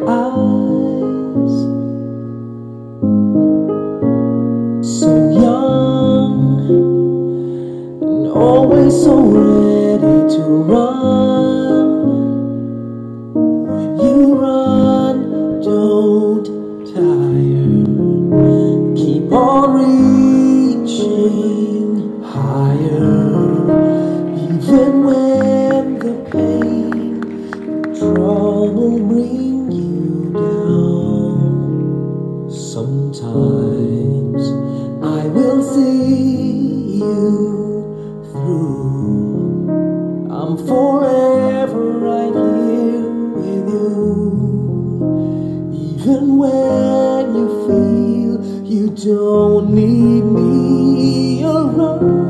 eyes. So young and always so ready to run. When you run, don't tire. Keep on reaching higher. Even when the pain and trouble bring you down. Sometimes I will see you through. I'm forever right here with you. Even when you feel you don't need me around,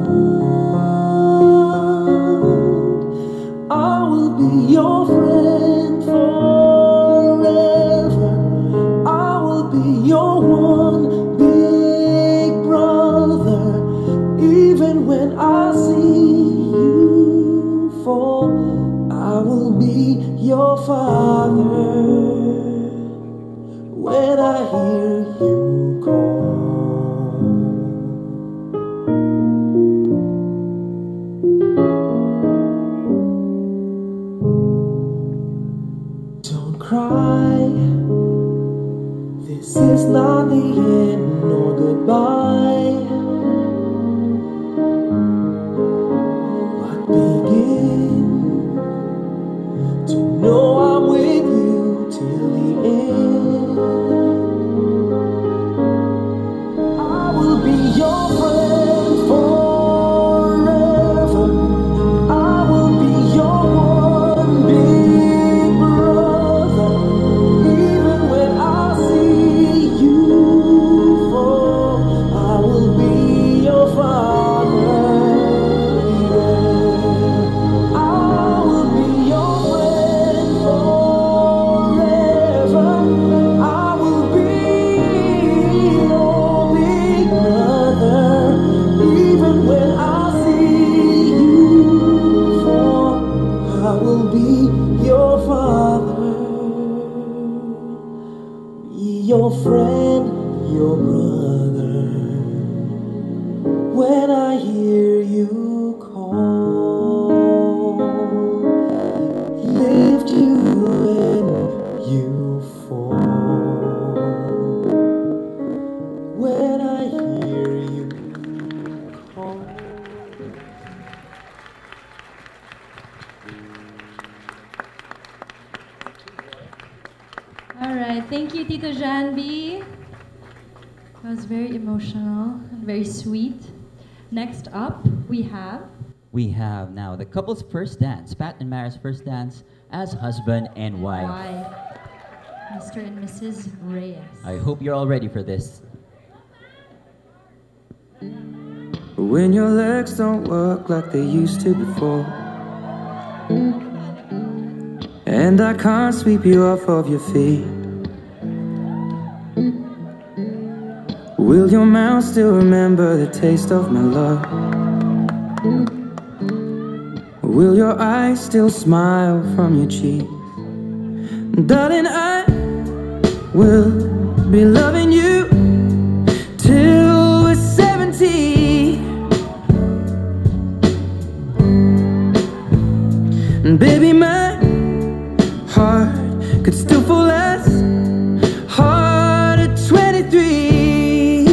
I will be your friend forever. I will be your one big brother. Even when I see you fall, I will be your father. When I hear you call, don't cry. This is not the end nor goodbye, but begin to know I'm with you till the end. I will be your friend forever. I will be your one big brother. Even when I see you fall, I will be your father. Yeah. I will be your friend forever. I will be your big brother. Even when I see you fall, I will be your father. Be your friend, your brother. When I hear you call, lift you when you fall. When I hear you call. All right, thank you, Tito Janvi. That was very emotional and very sweet. Next up, we have now the couple's first dance, Pat and Mara's first dance as husband and wife. Mr. and Mrs. Reyes. I hope you're all ready for this. When your legs don't work like they used to before, and I can't sweep you off of your feet, will your mouth still remember the taste of my love? Will your eyes still smile from your cheek? Darling, I will be loving you till we're 70. And baby, my heart could still fall less hard at 23.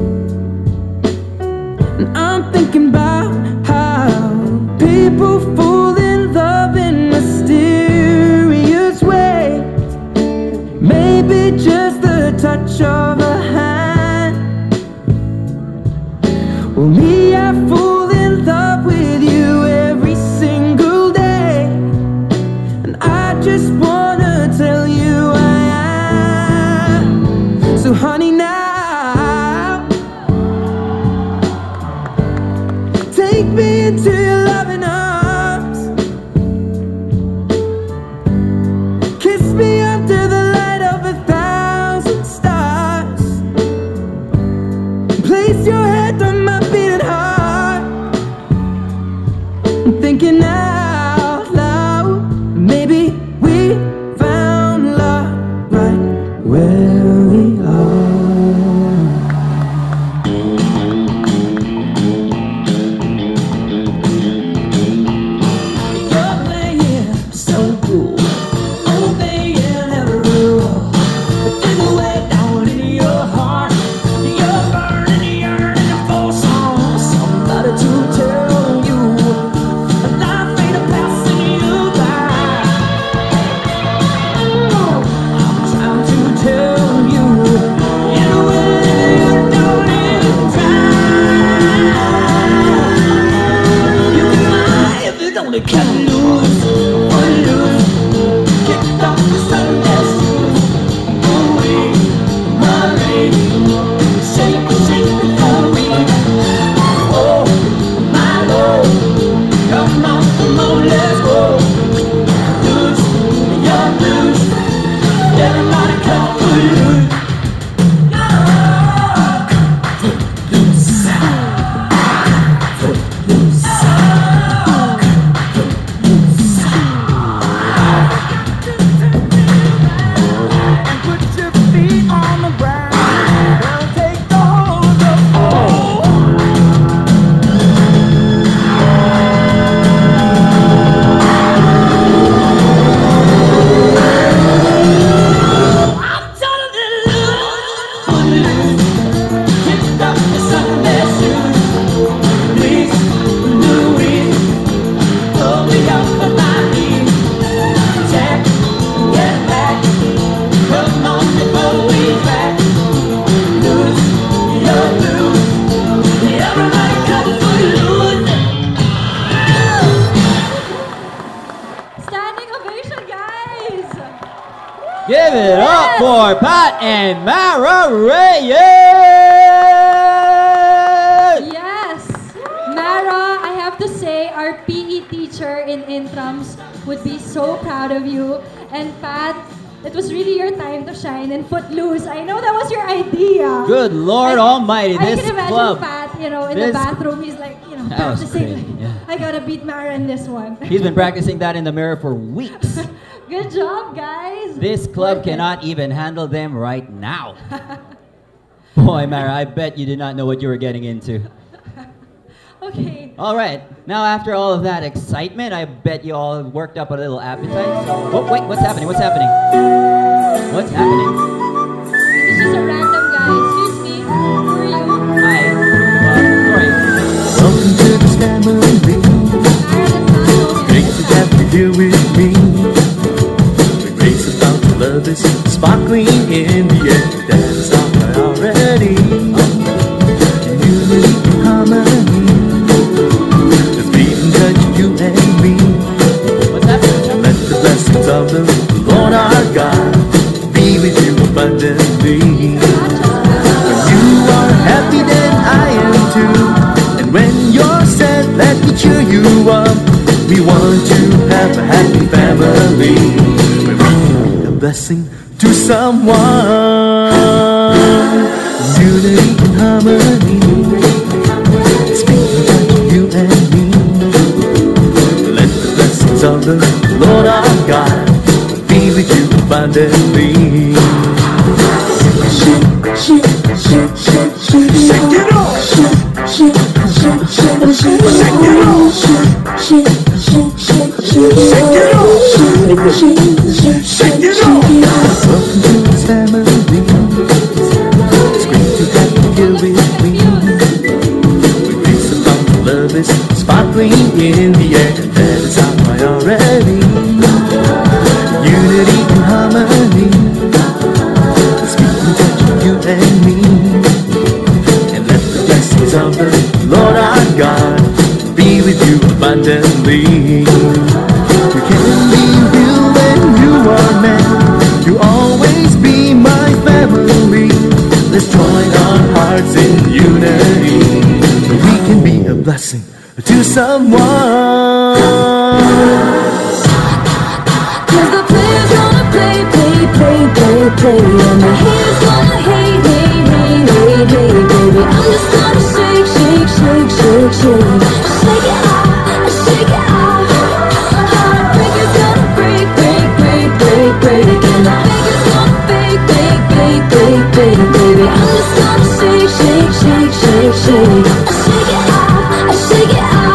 And I'm thinking about how people fall in love in mysterious ways. Maybe just the touch of a hand. Well, me, I fall in love with you every single day. And I just wanna tell you I am. So honey, now take me into your loving arms. Kiss me under the light of 1,000 stars. Place your head on my beating heart. I'm thinking out loud, maybe we found love Give it up for Pat and Mara Reyes! Yes! Mara, I have to say, our PE teacher in Intrams would be so proud of you. And Pat, it was really your time to shine in Footloose. I know that was your idea. Good Lord Almighty, I this can imagine club. Pat, in the This- bathroom, he's like, That was practicing. great, yeah. I gotta beat Mara in this one. He's been practicing that in the mirror for weeks. Good job, guys. This club Worth it. cannot even handle them right now. Boy, Mara, I bet you did not know what you were getting into. Okay. All right, now after all of that excitement, I bet you all worked up a little appetite. So, oh, wait, what's happening? What's happening? What's happening? This is just a random guy. Excuse me. Who are you? Hi. Sorry. Welcome to this family. Mara does not know him. Great to have you here with me. The grace about love is sparkling in the air. That's our priority. Unity and harmony. Let's be in touch, you and me. What's happening? Let the blessings of the Lord our God be with you abundantly. When you are happy, then I am too. And when you're sad, let me cheer you up. We want to have a happy family where we can be a blessing to someone. Unity and harmony. Speaking of you and me. Let the blessings of the Lord our God be with you abundantly. Shake it off. Shake it off. Shake it off. Shake it off. Welcome to this family. It's great to have you here with me. We raise about love is sparkling in the air. That is our priority. Unity and harmony. Let's keep in touch with you and me. And let the blessings of the Lord our God be with you abundantly. You can be real when you are man. You always be my family. Let's join our hearts in unity. We can be a blessing to someone. Cause the players gonna play, and the haters gonna hate, baby. I'm just gonna shake. Shake it out. Heartbreakers gonna break. And the fakers gonna fake, baby. I'm just gonna shake. Shake it out. I shake it out.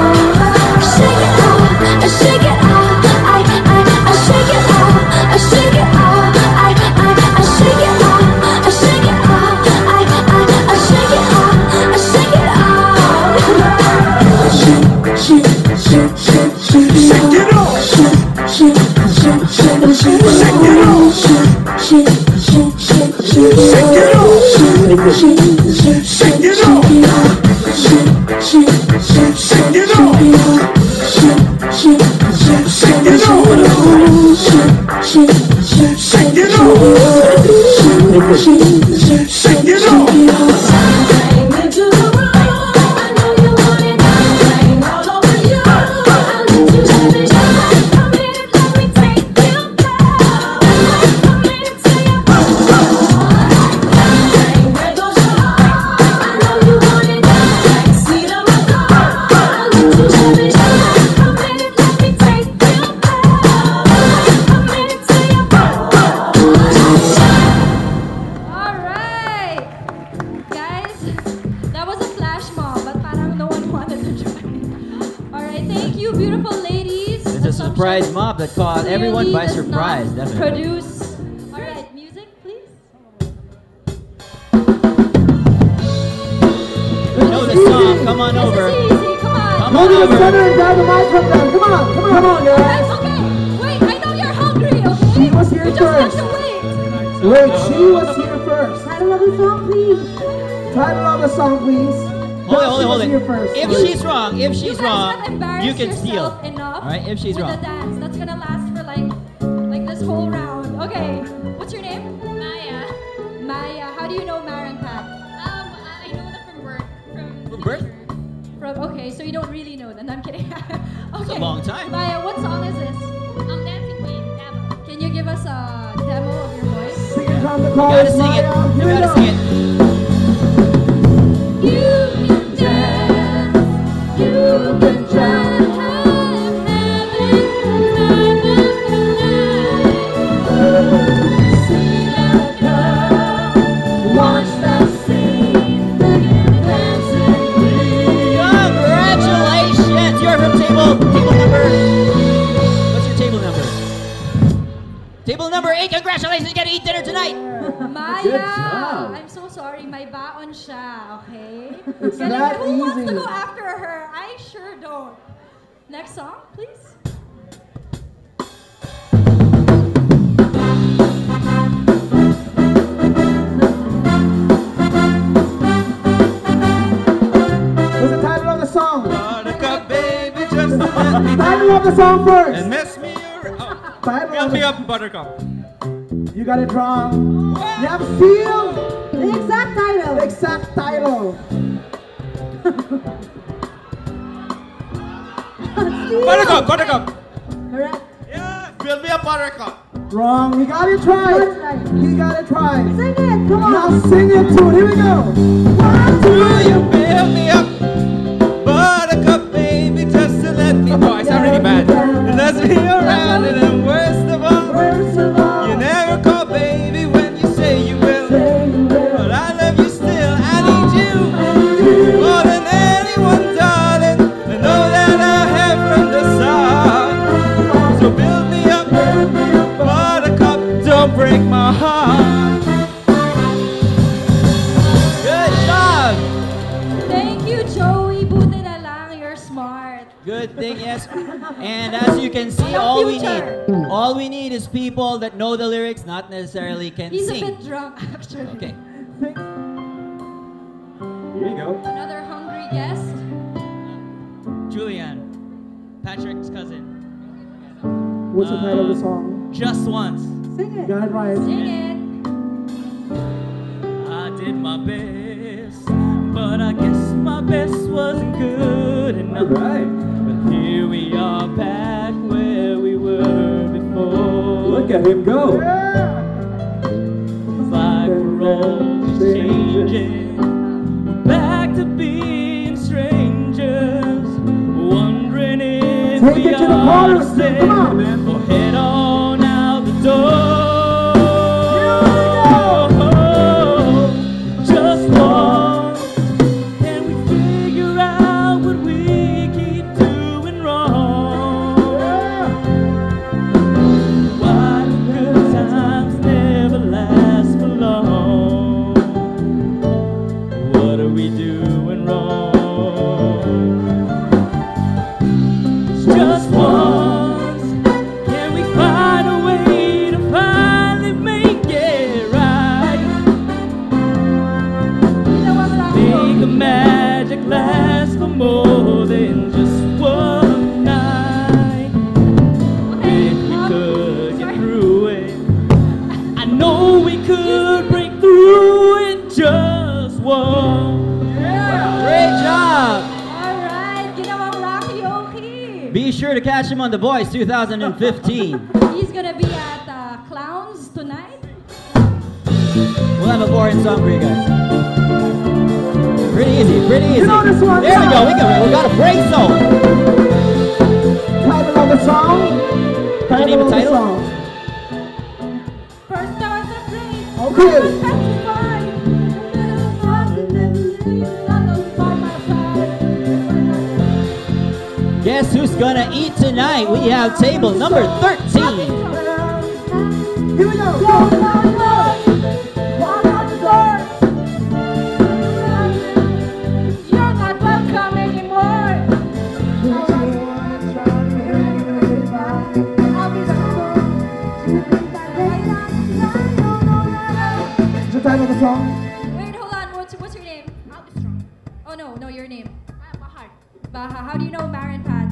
Alright! Guys, that was a flash mob, but parang no one wanted to join. Alright, thank you, beautiful ladies. It's a surprise mob that caught everyone by Clearly does surprise, not definitely. Produce. Alright, music, please. You know the song, come on This over. is easy, come on. Come on over. and grab the mic from them. Come on, guys. That's okay. Wait, I know you're hungry, okay? She was here You just have first. to wait. Wait, she was here first. Title of the song, please. Title of the song, please. Hold She it. was here first. If she's wrong, You guys have you embarrassed can steal. yourself enough Alright, if she's with wrong. the dance. That's gonna last for like this whole round. Okay. know that. No, I'm kidding. Okay. a long time. Maya, what song is this? I'm dancing queen. Demo. Can you give us a demo of your voice? Sing it from the You chorus, gotta sing it. Maya. You Here we gotta go. sing it. You can dance, you can try to have having the time of your life. See that girl, watch that scene, look at me dancing queen. Congratulations! You're from table number. What's your table number? Table number 8. Congratulations! You get to eat dinner tonight. Maya, Good job. I'm so sorry. May baon siya, okay? It's Galing- that Who wants to easy. go after her? I sure don't. Next song, please. What's the title of the song? Buttercup, baby, just let me Title of the song and first. mess me around. Oh, Title help of me the up, Buttercup. You got it wrong. You have feel. The exact title. The exact title. Buttercup, Buttercup. Correct. Yeah, build me a Buttercup. Wrong. You gotta try. You gotta try. Sing it. Come on. Now sing it to it. Here we go. One, Do you build me up, Buttercup, baby, just to let me? Oh, I sound really bad. Let me around, and then worst of all, First of all, you never call, baby, when you say you will. But I love you still. I need you more than anyone, darling. I know that I have from the start. So build me up, Buttercup, don't break my heart. Good job. Thank you, Joey. Buti na lang. You're smart. Good thing, yes. And as you can see, all we need is people that know the lyrics, not necessarily can He's a sing. bit drunk, actually. Okay. Here you go. Another hungry guest. Julian, Patrick's cousin. what's the title of the song? Just once, You got it right. Sing it. I did my best, but I guess my best wasn't good enough. Right. But here we are back where we were before. Look at him go. It's like we're all just changing. We're back to being strangers, wondering if Take we it to the are chorus, the same. come on. Or head on out the door. Just once, can we figure out what we keep doing wrong? Why do good times never last for long? What are we doing wrong? Just once, can we find a way to finally make it right? Make the magic last for more than just one night. If we could get through it, I know we could break through it just once. Great job. Alright, ginawang Rocky Oki. Be sure to catch him on The Voice 2015. He's gonna be at Clowns tonight. We'll have a boring song for you guys. Pretty easy, pretty easy. You know this one. There we go, we got a break zone. Title of the song. name Title of a the title? song. First time I played. Okay. Guess who's gonna eat tonight? We have table number 13. Here we go. You're not welcome anymore. What's the title of the song? Wait, hold on. What's your name? Armstrong. Oh no, your name. Bahar. Baha. How do you know Marin Pat?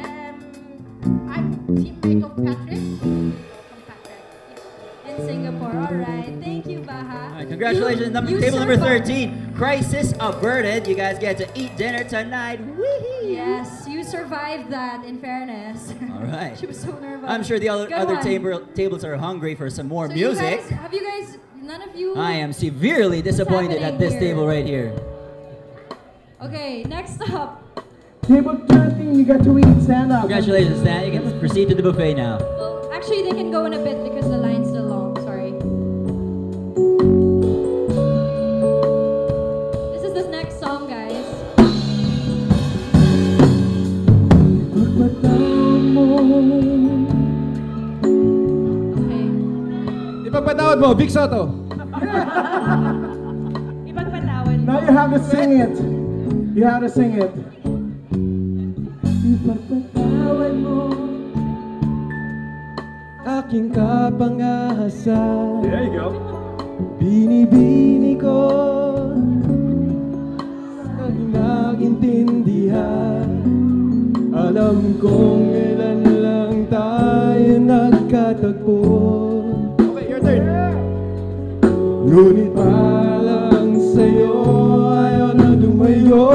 I'm teammate of Patrick from Patrick. In Singapore. All right, thank you, Baha. All right, congratulations. You Table number survived. 13. Crisis averted. You guys get to eat dinner tonight. Whee! Yes, you survived that, in fairness. All right. She was so nervous. I'm sure the other Good one. tables are hungry for some more So music. have you guys, none of you? I am severely disappointed at happening this here? table right here. Okay, next up. Table 13, you get to eat. Stand up. Congratulations, Stan. You can proceed to the buffet now. Well, actually, they can go in a bit because the line's still long. Sorry. This is the next song, guys. Okay. Ipagpatawad mo, Vic Soto. Ipagpatawad Now you have to sing it. You have to sing it. Ipagpatawad mo Aking kapangahasan. There you go. Binibini ko ang nagintindihan. Alam kong ilan lang tayo nagkatagpo. Okay, your turn. Ngunit palang sa'yo ayaw na lumayo.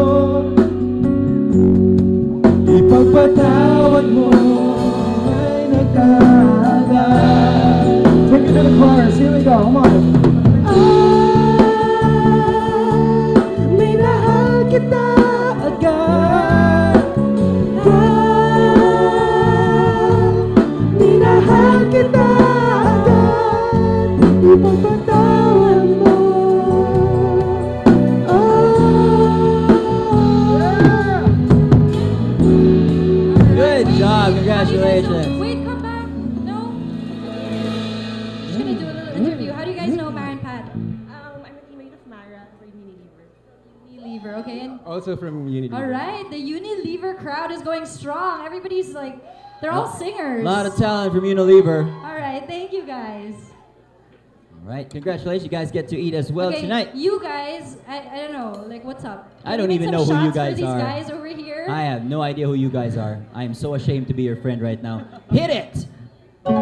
Ipagpatawad mo ay nagkaagal. Take it to the chorus. Here we go. Come on. Minahal kita agad. Minahal kita agad. Ipagpatawad mo. Good job. Congratulations. Wait, come back. No? Just gonna do a little interview. How do you guys know Mara and Pat? I'm a teammate of Mara for Unilever. Unilever, okay? And Also from Unity. all right, the Unilever crowd is going strong. Everybody's like, they're all singers. A lot of talent from Unilever. All right, thank you guys. All right, congratulations. You guys get to eat as well Okay, tonight. you guys, I don't know, like what's up? I Can don't you make even some know who you shots for guys these are. guys over here? I have no idea who you guys are. I am so ashamed to be your friend right now. Hit it! Huh?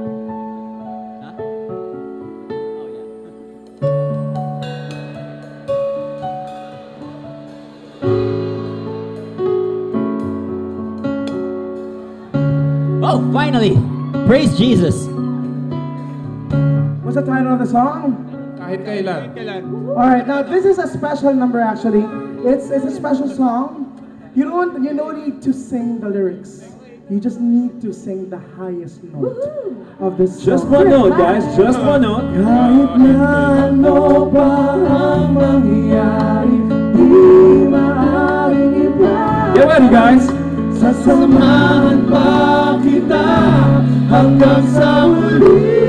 Oh, finally! Praise Jesus! What's the title of the song? Kahit kailan. All right, now this is a special number actually. It's a special song. You don't need to sing the lyrics. You just need to sing the highest note of this song. Just one note, guys. Just one note. Kahit na ano pa ang mangyari, di maaaring iba. Get ready, guys. Sasamahan pa kita hanggang sa huli.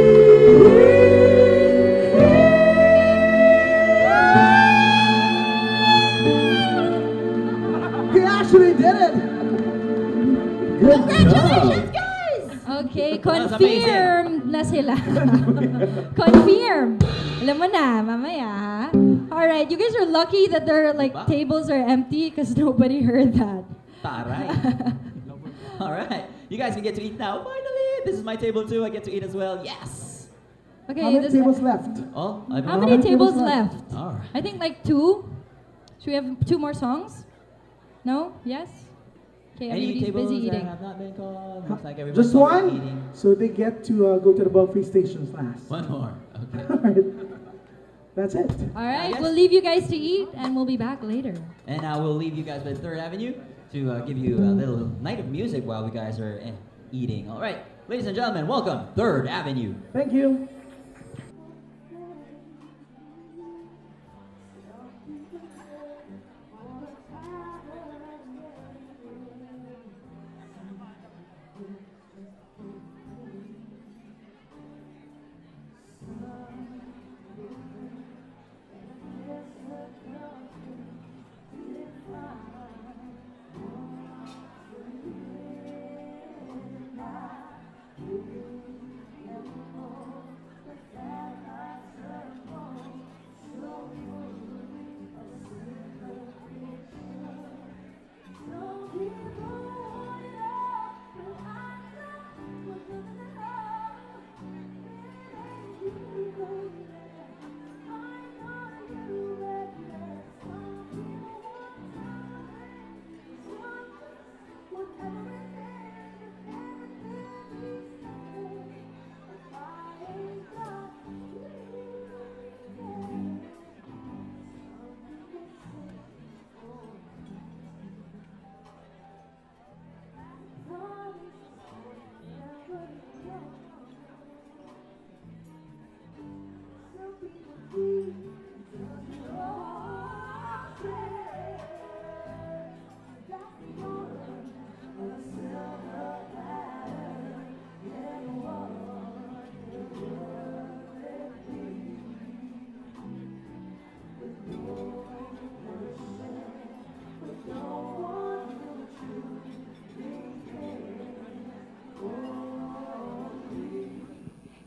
He actually did it! Good Congratulations, guys! Okay, That's confirmed na sila. Confirm. Alam mo na, mamaya ha? Alright, you guys are lucky that their like Diba? tables are empty because nobody heard that. Taray. All right. You guys can get to eat now. Finally, this is my table too. I get to eat as well. Yes. Okay, How many this- tables left? Oh, how many tables tables left? All right. I think like 2. Should we have 2 more songs? No? Yes? Okay, Any everybody's tables busy that eating. have not been called? Looks like everyone's Just already one? eating. So they get to go to the buffet stations last. One more. Okay. Alright. That's it. Alright, guess- we'll leave you guys to eat and we'll be back later. And I will leave you guys by 3rd Avenue to give you a little night of music while we guys are eating. All right, ladies and gentlemen, welcome 3rd Avenue. Thank you.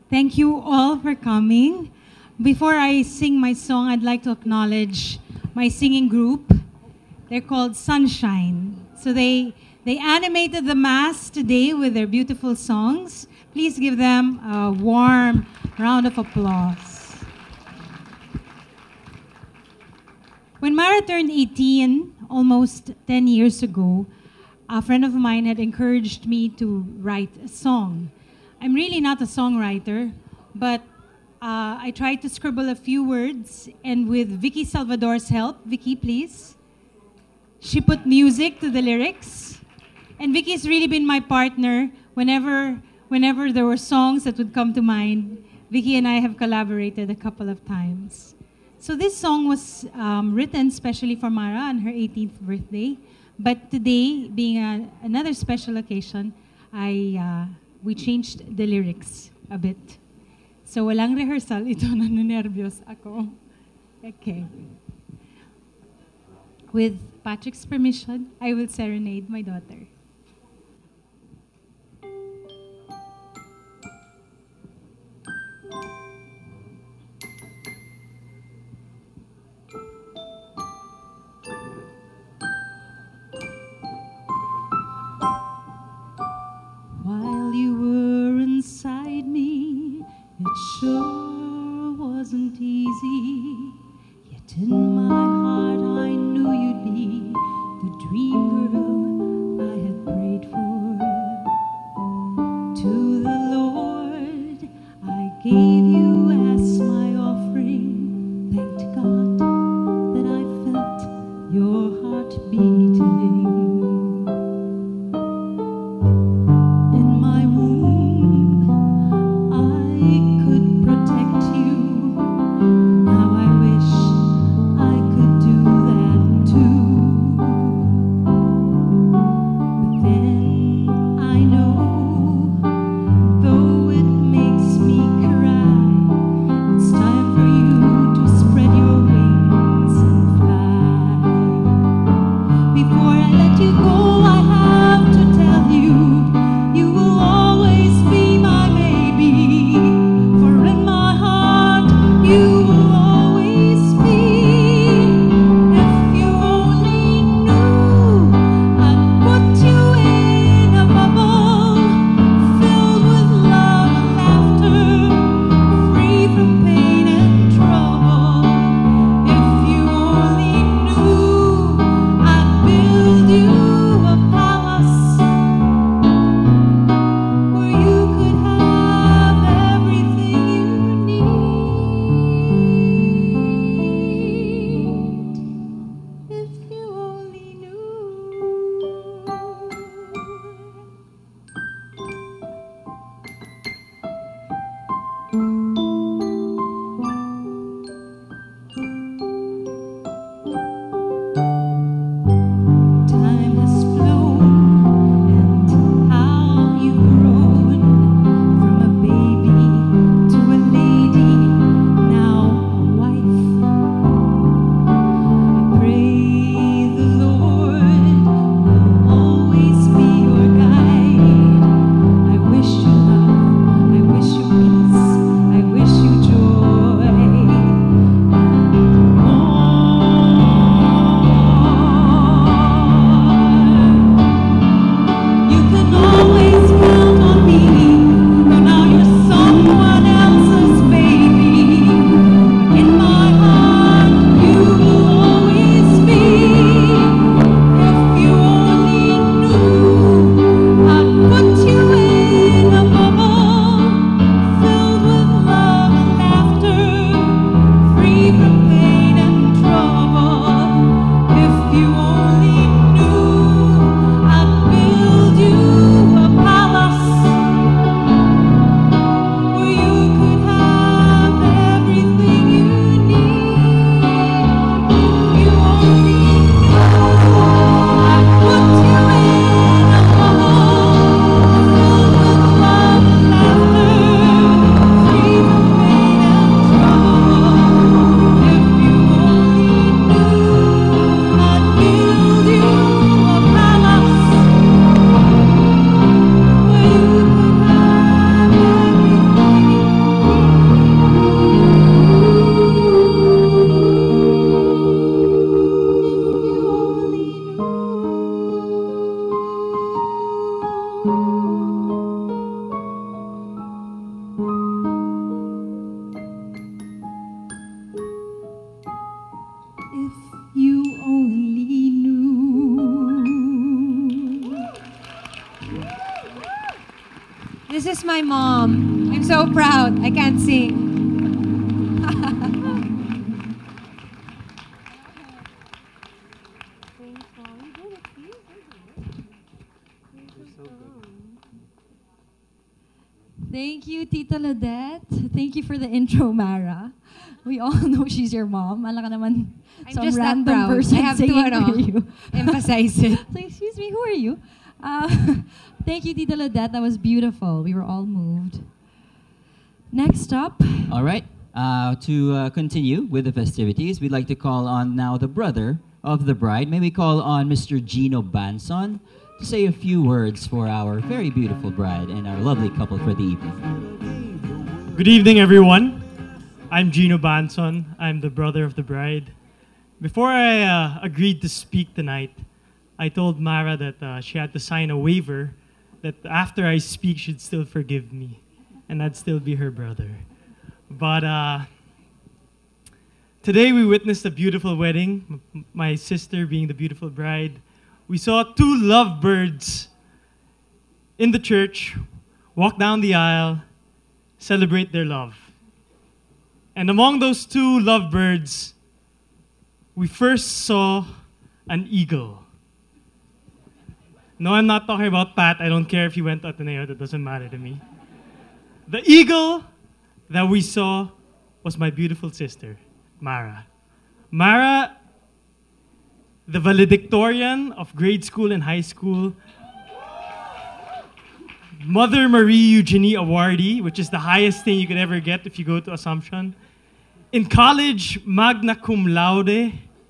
Thank you all for coming. Before I sing my song, I'd like to acknowledge my singing group. They're called Sunshine. So they animated the mass today with their beautiful songs. Please give them a warm round of applause. When Mara turned 18, almost 10 years ago, a friend of mine had encouraged me to write a song. I'm really not a songwriter, but I tried to scribble a few words, and with Vicky Salvador's help, Vicky, please, she put music to the lyrics. And Vicky's really been my partner whenever there were songs that would come to mind. Vicky and I have collaborated a couple of times. So this song was written specially for Mara on her 18th birthday. But today, being another special occasion, we changed the lyrics a bit. So walang rehearsal, ito nanenervyos ako. Okay. With Patrick's permission, I will serenade my daughter. While you were inside me, it sure wasn't easy. Yet in my heart I knew you'd be the dream girl I had prayed for. To the Lord I gave you as my offering. Thanked God that I felt your heart beating. Though it makes me cry, This is my mom. I'm so proud. I can't sing. Thank you, Tita Ladette. Thank you for the intro, Mara. We all know she's your mom. Alam ka naman, I'm some just that random proud. person I have to, singing for you. emphasize it. So, excuse me, who are you? Thank you, Tita Ladette. That was beautiful. We were all moved. Next up. All right. To continue with the festivities, we'd like to call on now the brother of the bride. May we call on Mr. Gino Banson to say a few words for our very beautiful bride and our lovely couple for the evening. Good evening, everyone. I'm Gino Banson. I'm the brother of the bride. Before I agreed to speak tonight, I told Mara that she had to sign a waiver that after I speak, she'd still forgive me, and I'd still be her brother. But today we witnessed a beautiful wedding, my sister being the beautiful bride. We saw two lovebirds in the church walk down the aisle, celebrate their love. And among those two lovebirds, we first saw an eagle. No, I'm not talking about Pat. I don't care if he went to Ateneo. That doesn't matter to me. The eagle that we saw was my beautiful sister, Mara. Mara, the valedictorian of grade school and high school, Mother Marie Eugenie awardee, which is the highest thing you could ever get if you go to Assumption. In college, magna cum laude.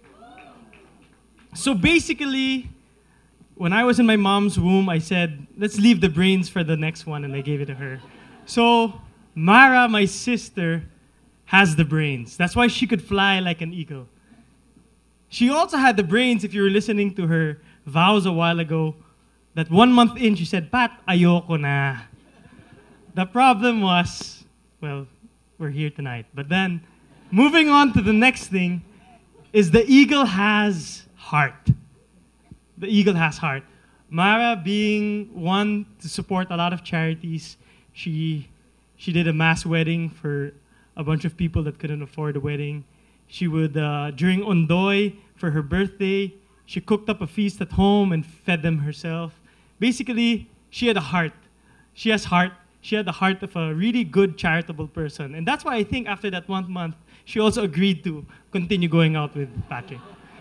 So basically, when I was in my mom's womb, I said, let's leave the brains for the next one, and I gave it to her. So Mara, my sister, has the brains. That's why she could fly like an eagle. She also had the brains, if you were listening to her vows a while ago, that 1 month in, she said, Pat, ayoko na. The problem was, well, we're here tonight. But then, moving on to the next thing, is the eagle has heart. The eagle has heart. Mara, being one to support a lot of charities, she did a mass wedding for a bunch of people that couldn't afford a wedding. She would, during Ondoy, for her birthday, she cooked up a feast at home and fed them herself. Basically, she had a heart. She has heart. She had the heart of a really good, charitable person. And that's why I think after that 1 month, she also agreed to continue going out with Patrick.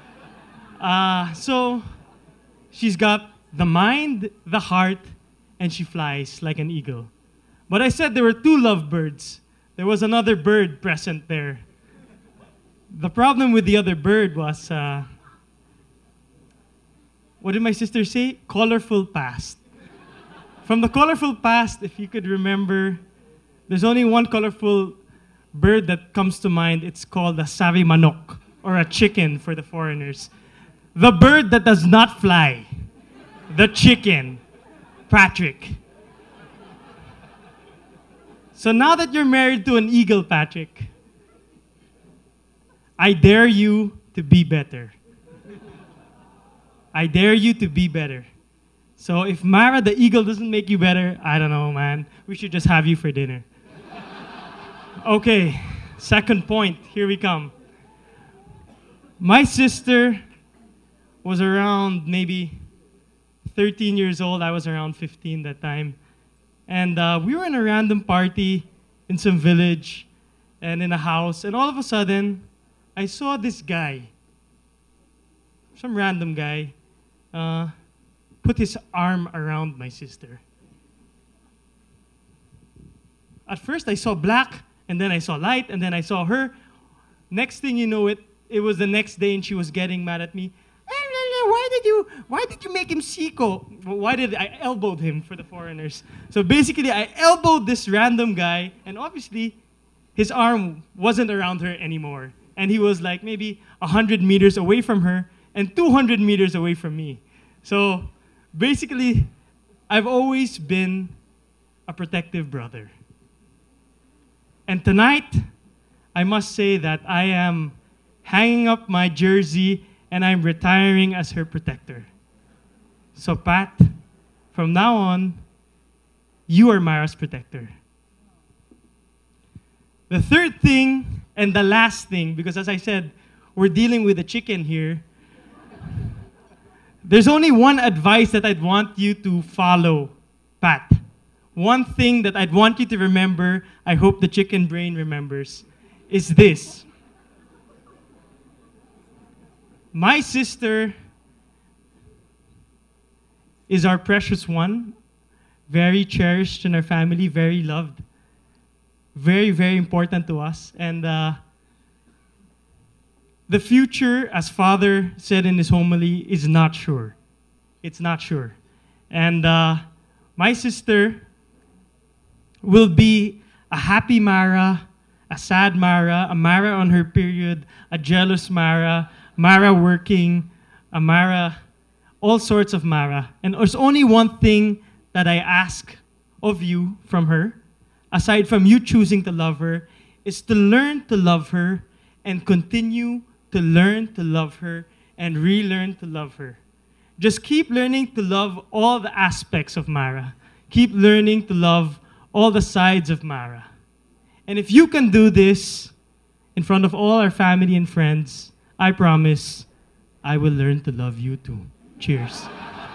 So she's got the mind, the heart, and she flies like an eagle. But I said there were two lovebirds. There was another bird present there. The problem with the other bird was, what did my sister say? Colorful past. From the colorful past, if you could remember, there's only one colorful bird that comes to mind. It's called a sari manok, or a chicken for the foreigners. The bird that does not fly. The chicken. Patrick. So now that you're married to an eagle, Patrick, I dare you to be better. I dare you to be better. So if Mara the eagle doesn't make you better, I don't know, man. We should just have you for dinner. Okay, second point. Here we come. My sister was around maybe 13 years old. I was around 15 that time. And we were in a random party in some village and in a house. And all of a sudden, I saw this guy, some random guy, put his arm around my sister. At first, I saw black, and then I saw light, and then I saw her. Next thing you know, it was the next day, and she was getting mad at me. Why did you make him siko? Why did I elbowed him for the foreigners? So basically, I elbowed this random guy, and obviously, his arm wasn't around her anymore. And he was like maybe 100 meters away from her and 200 meters away from me. So basically, I've always been a protective brother. And tonight, I must say that I am hanging up my jersey and I'm retiring as her protector. So Pat, from now on, you are Mara's protector. The third thing and the last thing, because as I said, we're dealing with a chicken here. There's only one advice that I'd want you to follow, Pat. One thing that I'd want you to remember, I hope the chicken brain remembers, is this. My sister is our precious one, very cherished in our family, very loved, very, very important to us. And the future, as Father said in his homily, is not sure. It's not sure. And my sister will be a happy Mara, a sad Mara, a Mara on her period, a jealous Mara, Mara working, a Mara, all sorts of Mara. And there's only one thing that I ask of you from her, aside from you choosing to love her, is to learn to love her and continue to learn to love her and relearn to love her. Just keep learning to love all the aspects of Mara. Keep learning to love all the sides of Mara. And if you can do this in front of all our family and friends, I promise I will learn to love you too. Cheers.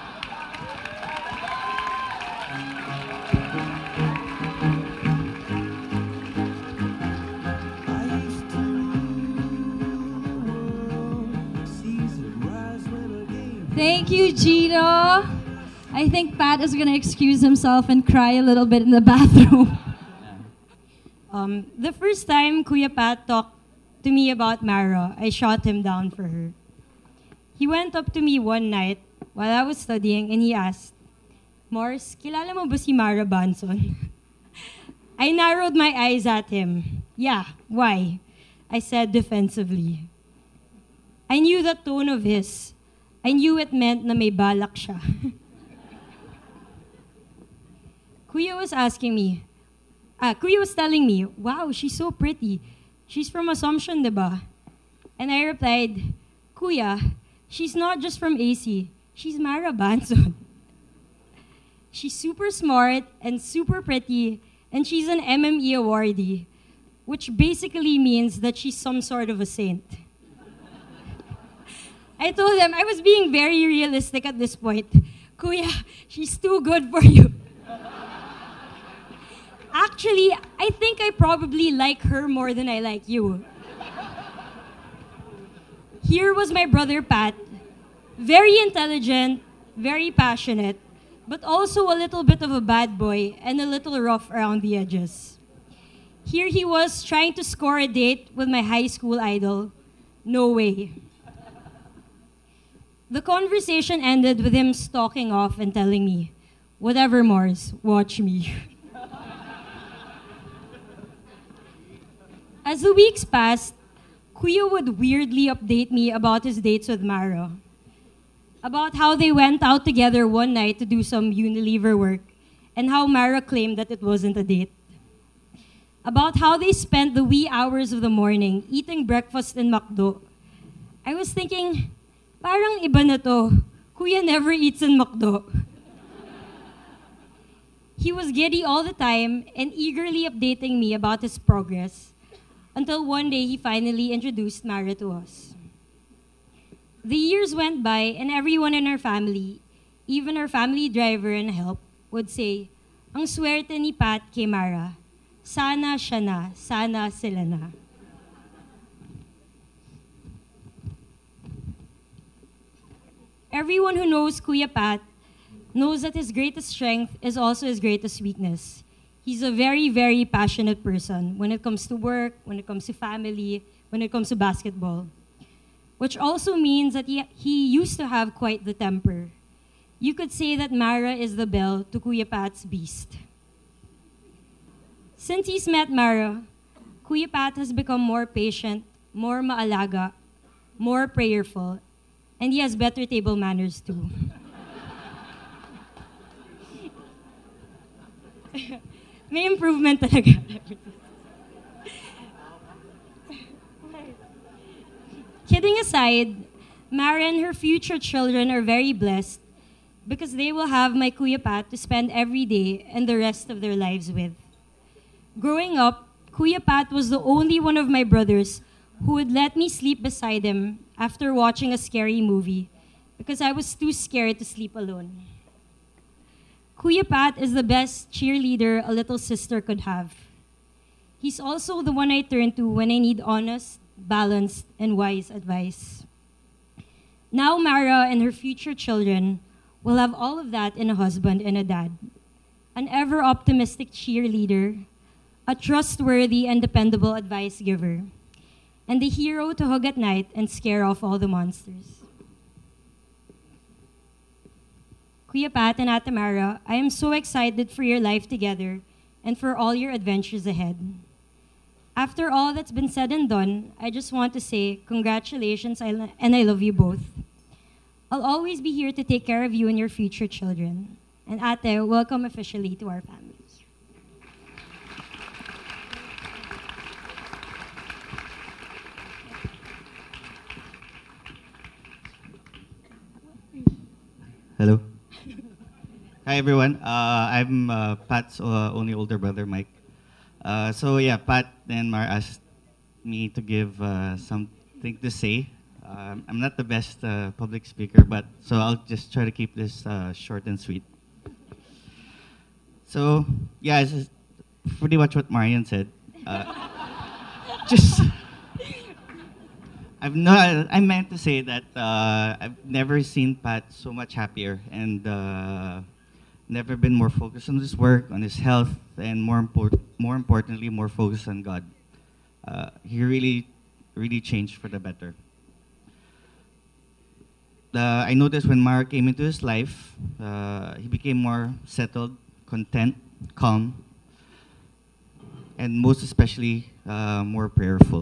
Thank you, Gino. I think Pat is gonna excuse himself and cry a little bit in the bathroom. The first time Kuya Pat talked to me about Mara, I shot him down for her. He went up to me one night while I was studying and he asked, Mars, kilala mo ba si Mara Banson? I narrowed my eyes at him. Yeah, why? I said defensively. I knew that tone of his. I knew it meant na may balak siya. Kuya was telling me, wow, she's so pretty. She's from Assumption, diba? And I replied, Kuya, she's not just from AC. She's Mara Banson. She's super smart and super pretty, and she's an MME awardee, which basically means that she's some sort of a saint. I told them I was being very realistic at this point. Kuya, she's too good for you. Actually, I think I probably like her more than I like you. Here was my brother Pat, very intelligent, very passionate, but also a little bit of a bad boy and a little rough around the edges. Here he was trying to score a date with my high school idol. No way. The conversation ended with him stalking off and telling me, whatever, Mars, watch me. As the weeks passed, Kuya would weirdly update me about his dates with Mara. About how they went out together one night to do some Unilever work, and how Mara claimed that it wasn't a date. About how they spent the wee hours of the morning eating breakfast in McDo. I was thinking, parang iba na to. Kuya never eats in McDo. He was giddy all the time and eagerly updating me about his progress until one day he finally introduced Mara to us. The years went by and everyone in our family, even our family driver and help, would say, ang swerte ni Pat kay Mara. Sana siya na, sana sila na. Everyone who knows Kuya Pat knows that his greatest strength is also his greatest weakness. He's a very, very passionate person when it comes to work, when it comes to family, when it comes to basketball. Which also means that he used to have quite the temper. You could say that Mara is the bell to Kuya Pat's beast. Since he's met Mara, Kuya Pat has become more patient, more maalaga, more prayerful, and he has better table manners too. May improvement talaga. Kidding aside, Mara and her future children are very blessed because they will have my Kuya Pat to spend every day and the rest of their lives with. Growing up, Kuya Pat was the only one of my brothers who would let me sleep beside him after watching a scary movie because I was too scared to sleep alone. Kuya Pat is the best cheerleader a little sister could have. He's also the one I turn to when I need honest, balanced, and wise advice. Now Mara and her future children will have all of that in a husband and a dad. An ever-optimistic cheerleader, a trustworthy and dependable advice giver, and the hero to hug at night and scare off all the monsters. Kuya Pat and Ate Mara, I am so excited for your life together and for all your adventures ahead. After all that's been said and done, I just want to say congratulations and I love you both. I'll always be here to take care of you and your future children. And Ate, welcome officially to our family. Hello. Hi, everyone. I'm Pat's only older brother, Mike. So yeah, Pat and Mar asked me to give something to say. I'm not the best public speaker, but so I'll just try to keep this short and sweet. So yeah, it's just pretty much what Marian said. Just I meant to say that I've never seen Pat so much happier and never been more focused on his work, on his health, and more importantly, more focused on God. He really changed for the better. I noticed when Mara came into his life, he became more settled, content, calm, and most especially more prayerful.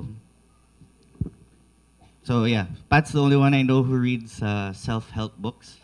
So yeah, Pat's the only one I know who reads self-help books.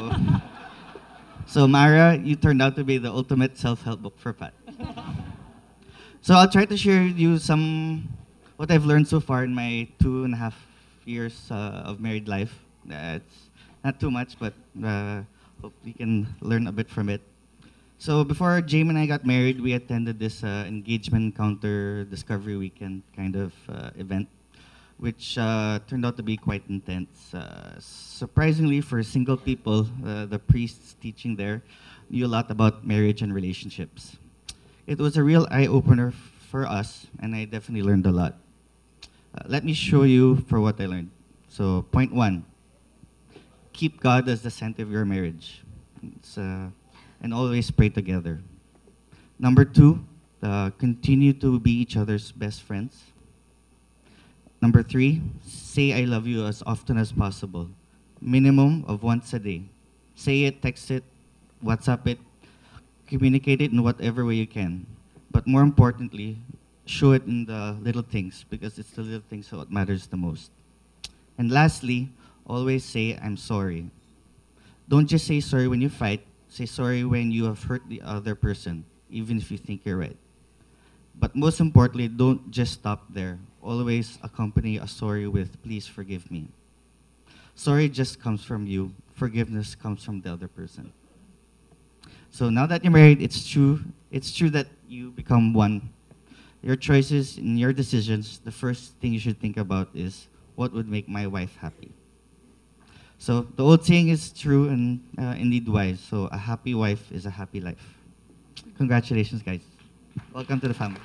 So Mara, you turned out to be the ultimate self-help book for Pat. So I'll try to share with you what I've learned so far in my 2.5 years of married life. It's not too much, but hope we can learn a bit from it. So before Jamie and I got married, we attended this engagement encounter discovery weekend kind of event, which turned out to be quite intense. Surprisingly, for single people, the priests teaching there knew a lot about marriage and relationships. It was a real eye-opener for us, and I definitely learned a lot. Let me show you for what I learned. So, point 1, keep God as the center of your marriage. And always pray together. Number 2, continue to be each other's best friends. Number 3, say I love you as often as possible. Minimum of once a day. Say it, text it, WhatsApp it, communicate it in whatever way you can. But more importantly, show it in the little things, because it's the little things that matters the most. And lastly, always say I'm sorry. Don't just say sorry when you fight. Say sorry when you have hurt the other person, even if you think you're right. But most importantly, don't just stop there. Always accompany a sorry with, please forgive me. Sorry just comes from you. Forgiveness comes from the other person. So now that you're married, it's true that you become one. Your choices and your decisions, the first thing you should think about is, what would make my wife happy? So the old saying is true and indeed wise. So a happy wife is a happy life. Congratulations, guys. Welcome to the family.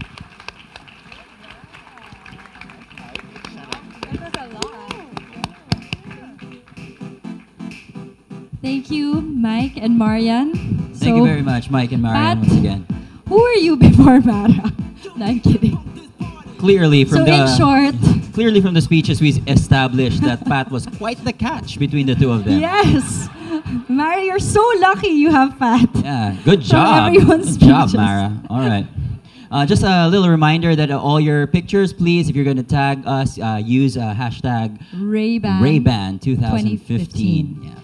Thank you, Mike and Marian. Thank you very much, Mike and Marian, Pat, once again. Who were you before Mara? No, I'm kidding. Clearly from Clearly from the speeches, we established that Pat was quite the catch between the two of them. Yes. Mara, you're so lucky you have Pat. Yeah, good job. Good job, Mara. All right. Just a little reminder that all your pictures, please, if you're going to tag us, use hashtag Ray-Ban Ray-Ban 2015. Yeah.